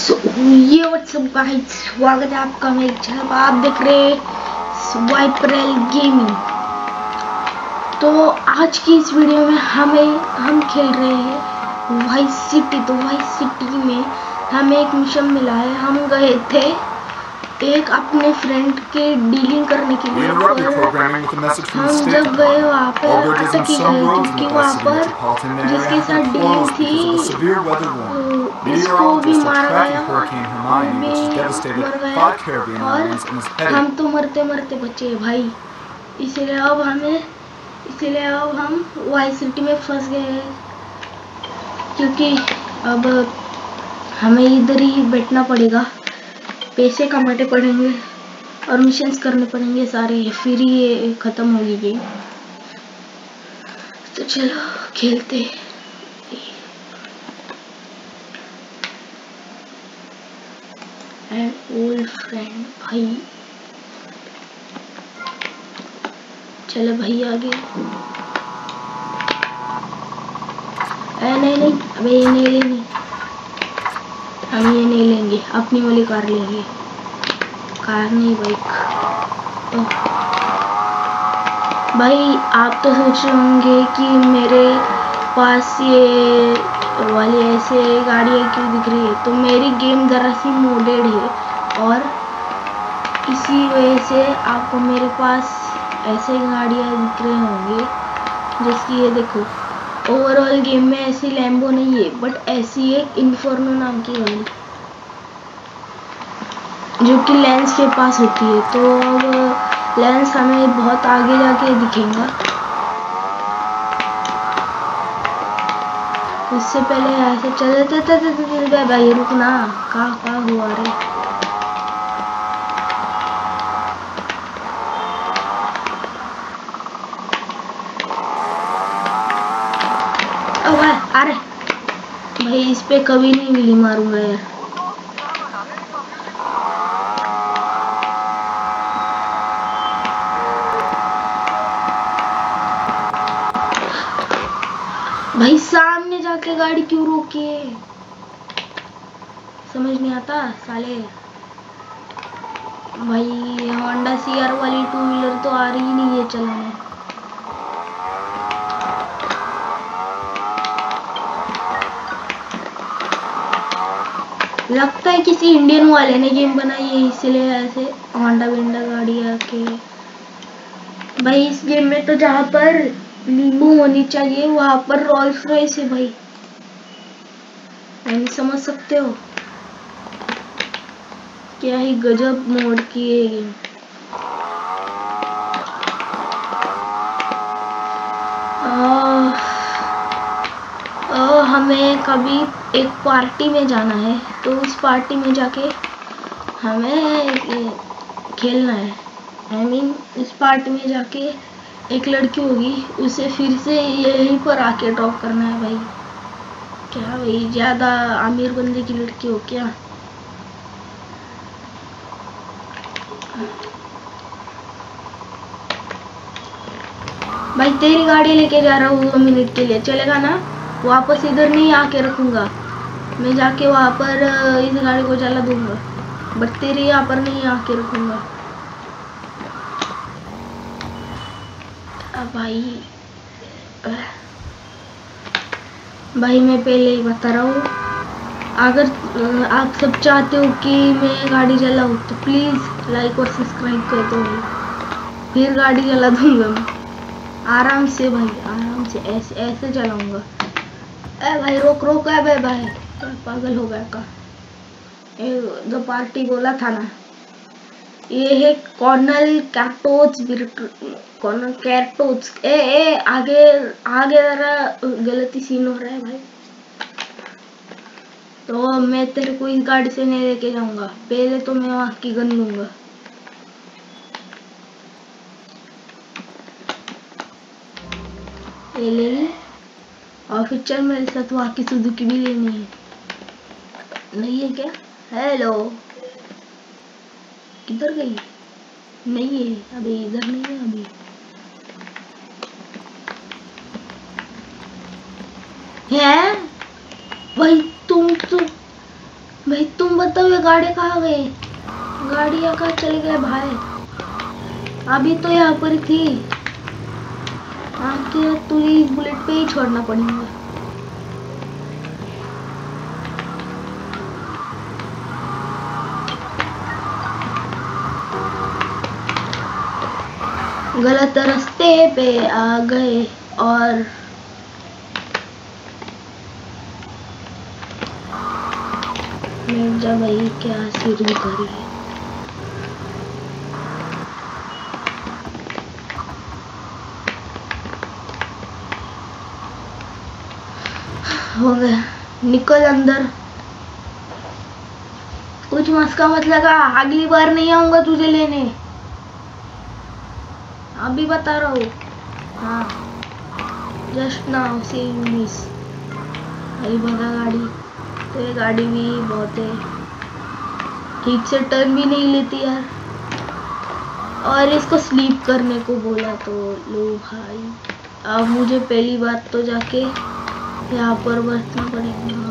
ये WhatsApp guys, स्वागत है आपका मेरे चैनल पर। आप देख रहे हैं स्वाइपरेल गेमिंग। तो आज की इस वीडियो में हम खेल रहे हैं वाइस सिटी। तो वाइस सिटी में हमें एक मिशन मिला है। हम गए थे एक अपने फ्रेंड के डीलिंग करने के लिए। हम जब गए वहाँ पे अटक ही गए, क्योंकि वहाँ पर जिसके साथ डीलिंग थी इसको भी मारा गया, भी मर गया और हम तो मरते मरते बचे भाई। इसलिए अब हम वाइस सिटी में फंस गए हैं, क्योंकि अब हमें इधर ही बैठना पड़ेगा, पैसे कमाने पड़ेंगे और मिशंस करने पड़ेंगे सारे, फिर ये खत्म होगी गेम। तो चलो खेलते। एंड ओल्ड फ्रेंड भाई, चलो भाई आगे। नहीं, अबे ये नहीं लेंगे, हम ये नहीं लेंगे, अपनी वाली कार लेंगे। कार नहीं, बाइक। भाई आप तो सोच रहे होंगे कि मेरे पास ये वाली ऐसे गाड़ियाँ क्यों दिख रही है। तो मेरी गेम दरअसल मोडेड है और इसी वजह से आपको मेरे पास ऐसे गाड़ियाँ दिख रहे होंगे। जैसे ये देखो, ओवरऑल गेम में ऐसी लैम्बो नहीं है, बट ऐसी एक इन्फर्नो नाम की गाड़ी जो कि लेंस के पास होती है। तो अब लेंस हमें बहुत आगे जाके दिखेगा। इससे पहले ऐसे चले भाई, रुकना, कहाँ हुआ रे। अरे भाई, इस पे कभी नहीं मिली मारूंगा यार। भाई सामने जाके गाड़ी क्यों रोकी है, समझ नहीं आता साले। भाई होंडा CR वाली 2 व्हीलर तो आ रही नहीं है चलाने। लगता है किसी इंडियन वाले ने गेम बनाई है, इसलिए ऐसे होंडा विंडा गाड़ी आके। भाई इस गेम में तो जहाँ पर नींबू होनी चाहिए वहां पर रोल्स रॉयस है भाई, नहीं समझ सकते हो। क्या ही गजब मोड की है गेम। हमें कभी एक पार्टी में जाना है, तो उस पार्टी में जाके हमें खेलना है। I mean, उस पार्टी में जाके एक लड़की होगी, उसे फिर से यहीं पर आके ड्रॉप करना है भाई। क्या भाई, ज्यादा अमीर बंदे की लड़की हो क्या? भाई तेरी गाड़ी लेके जा रहा हूँ 2 मिनट के लिए, चलेगा ना? वापस इधर नहीं आके रखूंगा मैं, जाके वहां पर इस गाड़ी को जला दूंगा, बट तेरे यहाँ पर नहीं आके रखूंगा। भाई मैं पहले ही बता रहा हूँ, अगर आप सब चाहते हो कि मैं गाड़ी जलाऊं तो प्लीज लाइक और सब्सक्राइब कर दो, फिर गाड़ी जला दूंगा मैं आराम से भाई, आराम से ऐसे चलाऊंगा। भाई रोक है भाई, पागल हो गया का। जो पार्टी बोला था ना, ये है कर्नल कैटोज। आगे जरा गलती सीन हो रहा है भाई। तो मैं तेरे को इस गाड़ी से नहीं लेके जाऊंगा, पहले तो मैं वहां की गन लूंगा। ले ली और फिर चल मेरे साथ वहां की सुजुकी भी लेनी है। नहीं है क्या? हेलो, किधर गई? नहीं है अभी, इधर नहीं है अभी। है भाई, तुम तो भाई भाई तुम बताओ ये गाड़ी कहाँ गई? गाड़ी कहाँ चले गए भाई? अभी तो यहाँ पर थी। आखिर तुझे बुलेट पे ही छोड़ना पड़ेगा। गलत रास्ते पे आ गए और मिर्जा भाई क्या सिर करी है। हो गया, निकल अंदर। कुछ मस्का मत लगा, अगली बार नहीं आऊंगा तुझे लेने, अभी बता रहा हूँ। हाँ, just now see you miss. अरे भगा गाड़ी, तो ये गाड़ी भी बहुत है, ठीक से टर्न भी नहीं लेती यार। और इसको स्लीप करने को बोला तो लो भाई, अब मुझे पहली बात तो जाके यहाँ पर बैठना पड़ेगा।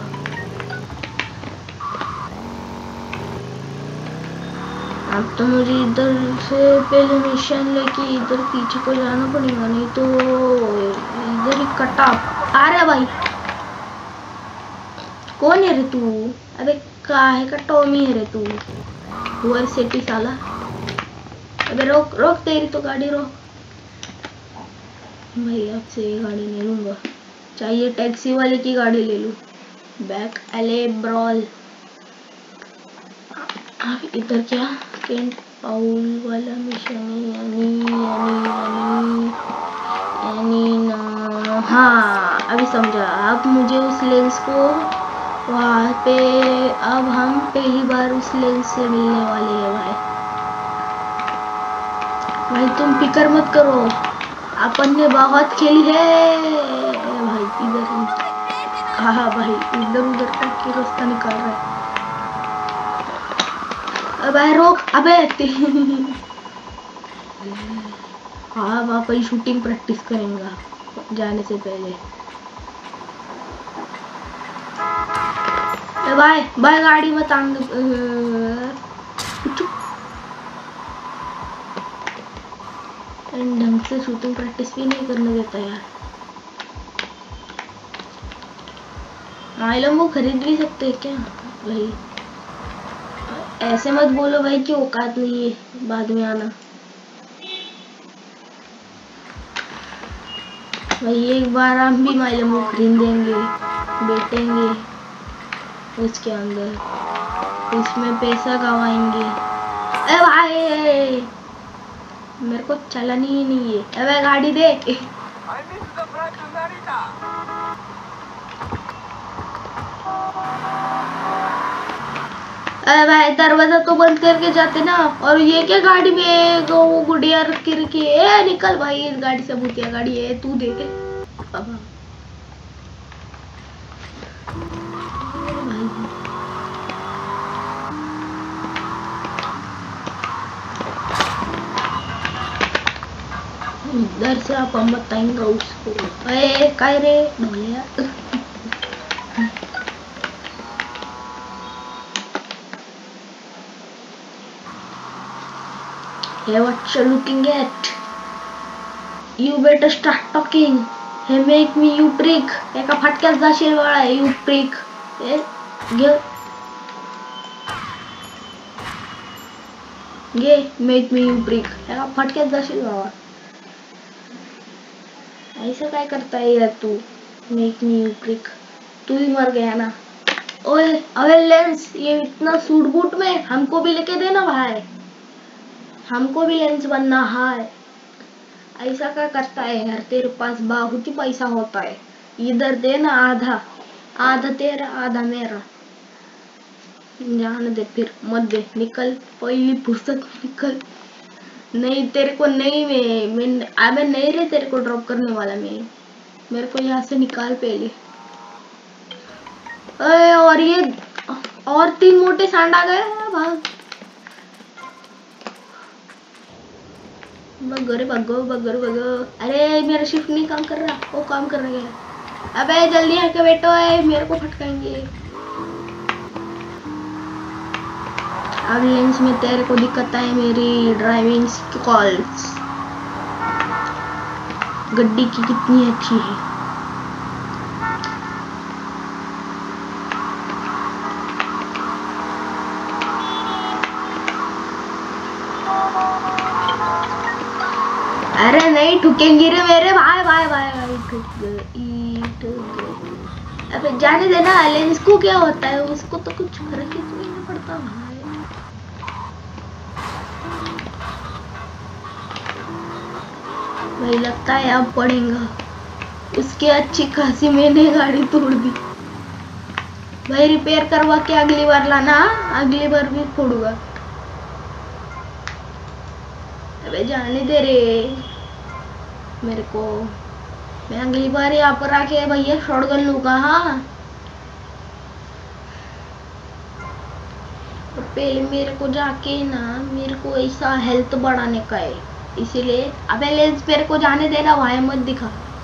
अब तो मुझे इधर से पहले मिशन लेके इधर पीछे को जाना पड़ेगा, नहीं तो इधर ही कटा। अरे भाई कौन है रे तू? अबे काहे का टॉमी है रे तू? हुआ सेटी साला। अबे रोक रोक, तेरी तो गाड़ी रोक भाई। अब से ये गाड़ी नहीं लूंगा, चाहिए टैक्सी वाले की गाड़ी ले लूं। बैक एले ब्रॉल। अब इधर क्या सेंट पाउल वाला मिशन है? यानी ना, हाँ अभी समझा। अब मुझे उस लेंस को वहाँ पे, अब हम पहली बार उस लेंस से मिलने वाले हैं भाई। भाई तुम फिक्र मत करो, अपन ने बहुत खेली है भाई। इधर हाँ भाई, इधर उधर करके रास्ता निकाल रहा है। अबे रोक, अबे हाँ वहाँ पर शूटिंग प्रैक्टिस करेंगे जाने से पहले। बाय बाय, गाड़ी मत आंगे। ढंग से शूटिंग प्रैक्टिस भी नहीं करने देता यार। माइलम वो खरीद भी सकते हैं क्या भाई? ऐसे मत बोलो भाई कि औकात नहीं है बाद में आना भाई। एक बार हम भी माइलम को खरीदेंगे, बैठेंगे उसके अंदर, उसमें पैसा गवाएंगे। अरे भाई मेरे को चलानी ही नहीं है। अबे गाड़ी दे। अरे भाई दरवाजा तो बंद करके जाते ना। और ये क्या गाड़ी में वो गुड़िया रख के रखी है? निकल भाई इस गाड़ी से, भूतिया गाड़ी है, तू दे। इधर से आप हम बताएंगे उसको। अरे काय रे ढोलिया। Hey, what you looking at? You better start talking. Hey, make me you prick. एका फटक्यात जाशील बाळा, you prick. घे make me you prick. एका फटक्यात जाशील बाबा। ऐसा काय करता है यार तू? make me you prick. तू ही मर गया ना। ओए अबे लेंस, ये इतना सूट बूट में हमको भी लेके देना भाई, हमको भी लेंस बनना है। ऐसा क्या करता है यार? तेरे पास बहुत ही पैसा होता है, इधर देना आधा, आधा तेरा आधा मेरा। जाने दे फिर, मत दे, निकल पहली फुर्सत में निकल। नहीं तेरे को नहीं, मैं नहीं रे तेरे को ड्रॉप करने वाला। मैं मेरे को यहाँ से निकाल पहले। अरे और ये और 3 मोटे सांड आ गए। भाग बगोरे बगो बगोरे बगो। अरे मेरा शिफ्ट नहीं काम कर रहा, वो काम कर रहा है। अबे जल्दी आके बैठो है, मेरे को फटकाएंगे। अब लेंस में तेरे को दिक्कत है मेरी ड्राइविंग स्किल्स। गड्डी की कितनी अच्छी है। अरे नहीं ठुकेंगी रे मेरे भाई भाई भाई भाई ठुक गए। अबे जाने देना। लेंस को क्या होता है, उसको तो कुछ फर्क ही नहीं पड़ता भाई। भाई लगता है अब पड़ेगा। उसकी अच्छी खासी मैंने गाड़ी तोड़ दी भाई। रिपेयर करवा के अगली बार लाना, अगली बार भी फोड़ूंगा। अबे जाने दे रे मेरे को। मैं अगली बार यहाँ पर आके भैया शॉटगन लूंगा। हाँ पहले मेरे को जाके ना, मेरे को ऐसा हेल्थ बढ़ाने का है, इसीलिए। अबे लेंस मेरे को जाने देना भाई, मत दिखा।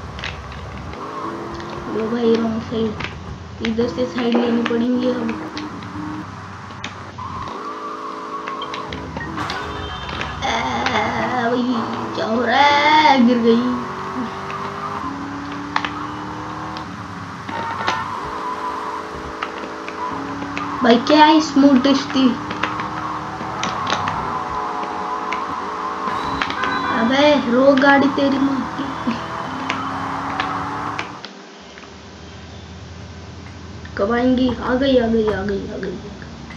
लो भाई रॉन्ग साइड, इधर से साइड लेनी पड़ेंगी अब। क्या हो रहा है, गिर गई। भाई क्या है स्मूथ ड्रिफ्ट। अबे रोक गाड़ी तेरी माँ की। कब आएंगी? आ गई आ गई आ गई आ गई।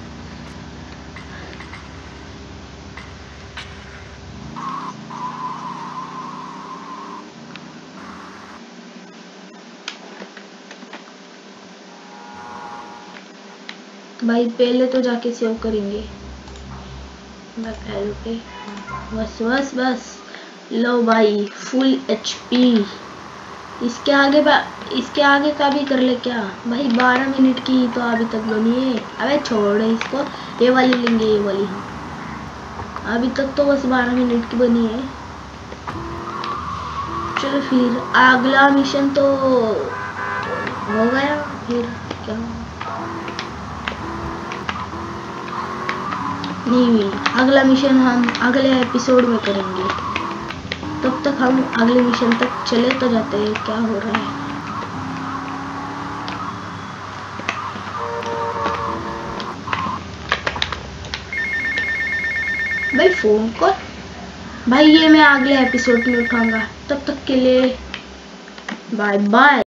भाई पहले तो जाके सेव करेंगे। बस बस बस। लो भाई फुल एचपी। इसके आगे का भी कर ले क्या भाई। 12 मिनट की तो अभी तक बनी है। अबे छोड़ इसको, ये वाली लेंगे, ये वाली। हाँ अभी तक तो बस 12 मिनट की बनी है। चलो फिर अगला मिशन तो हो गया, फिर क्या नहीं। अगला मिशन हम अगले एपिसोड में करेंगे। तब तक हम अगले मिशन तक चले तो जाते हैं। क्या हो रहा है भाई? फोन कॉल भाई, ये मैं अगले एपिसोड में उठाऊंगा। तब तक के लिए बाय बाय।